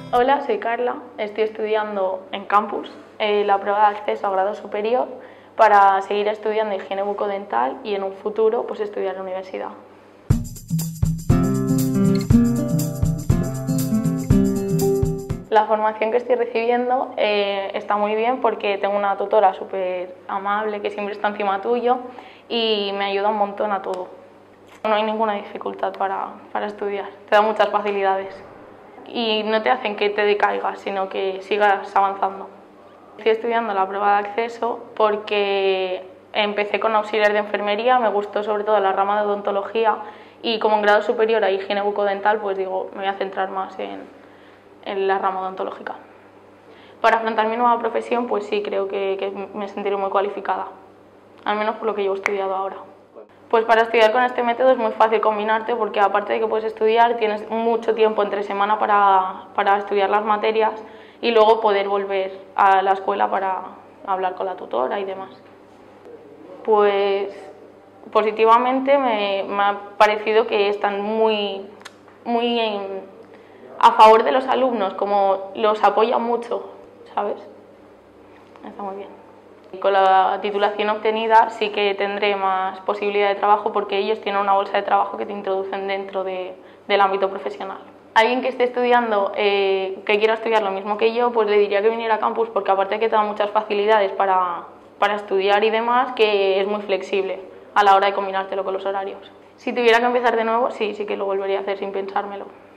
Hola, soy Carla, estoy estudiando en campus la prueba de acceso a grado superior para seguir estudiando higiene bucodental y en un futuro pues estudiar en la universidad. La formación que estoy recibiendo está muy bien porque tengo una tutora súper amable que siempre está encima tuyo y me ayuda un montón a todo. No hay ninguna dificultad para estudiar, te da muchas facilidades y no te hacen que te decaigas, sino que sigas avanzando. Estoy estudiando la prueba de acceso porque empecé con auxiliar de enfermería, me gustó sobre todo la rama de odontología y como en grado superior a higiene bucodental, pues digo, me voy a centrar más en la rama odontológica. Para afrontar mi nueva profesión, pues sí, creo que me sentiré muy cualificada, al menos por lo que llevo estudiado ahora. Pues para estudiar con este método es muy fácil combinarte porque aparte de que puedes estudiar, tienes mucho tiempo entre semana para estudiar las materias y luego poder volver a la escuela para hablar con la tutora y demás. Pues positivamente me ha parecido que están muy a favor de los alumnos, como los apoyan mucho, ¿sabes? Está muy bien. Con la titulación obtenida sí que tendré más posibilidad de trabajo porque ellos tienen una bolsa de trabajo que te introducen dentro del ámbito profesional. Alguien que esté estudiando, que quiera estudiar lo mismo que yo, pues le diría que viniera a campus porque aparte de que te da muchas facilidades para estudiar y demás, que es muy flexible a la hora de combinártelo con los horarios. Si tuviera que empezar de nuevo, sí que lo volvería a hacer sin pensármelo.